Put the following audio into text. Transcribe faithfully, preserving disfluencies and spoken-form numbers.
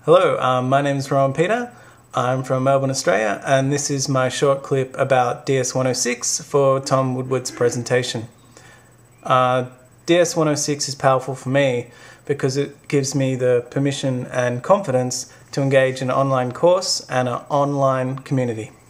Hello, um, my name is Rowan Peter. I'm from Melbourne, Australia, and this is my short clip about D S one oh six for Tom Woodward's presentation. Uh, D S one oh six is powerful for me because it gives me the permission and confidence to engage in an online course and an online community.